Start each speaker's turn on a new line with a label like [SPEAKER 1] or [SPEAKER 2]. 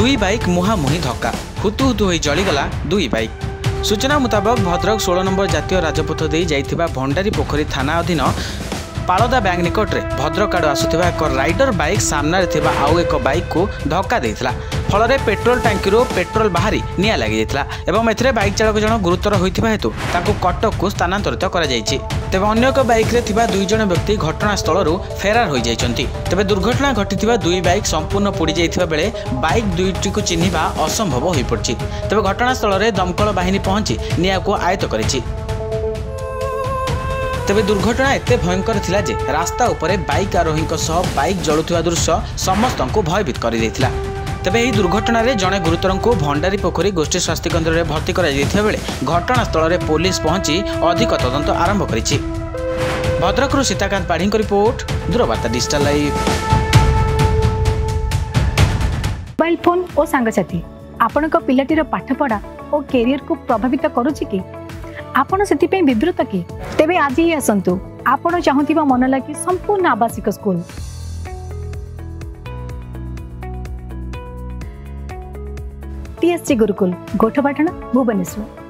[SPEAKER 1] दुई बाइक मुहांमुही धक्का हुतु हुतु होई जलीगला दुई बाइक। सूचना मुताबक भद्रक 16 नंबर जातीय राजपथ दे जाइथिबा भंडारी पोखरी थाना अधीन पालदा बैंक निकट में भद्रक आड़ आसुथिबा एक राइडर बाइक सामने थिबा आउ एक बाइक को धक्का देइथिला। फल पेट्रोल टांकी पेट्रोल बाहरी निया लगी जाइथिला एवं एथिरे बाइक चालक जन गुरुतर होइथिबा हेतु ताकू कटक को स्थानांतरित करा जाइछि। तेबे अन्य एक बाइक रे थिबा दुई जन व्यक्ति घटनास्थल फेरार हो जाइछन्ति। तेबे दुर्घटना घटिथिबा दुई बाइक संपूर्ण पोड़ी जाइथिबा बेले बाइक दुईटी को चिन्हिबा असंभव होई पड़छि। तेबे घटनास्थल रे दमकल बाहिनी पहुंची निया को आयत्त करिछि। तेबे दुर्घटना एते भयंकर थिला जे रास्ता उपरे बाइक आरोही सह बाइक जलुथिबा दृश्य समस्तंको भयभीत कर देथिला। तेबे एही दुर्घटना रे जणे गुरुतर को भंडारी पोखरी गोष्ठी स्वास्थ्य केन्द्र में भर्ती करा जाइथिबा बेले घटनास्थल रे पुलिस पहुंची अधिक तदंत आरंभ करिछि। Bhadrak Sitakant Padhi report, Doorvarta digital live.
[SPEAKER 2] Mobile phone और सांगसाथी आपणक पिलाटीर पाठपढ़ा और कैरियर को प्रभावित करुछि कि आपण सेति विवृत कि तेबे आज ही आसंतु आपण चाहुथिबा मन लागी संपूर्ण आवासिक स्कूल TSG गुरुकुल गोठपाटण भुवनेश्वर।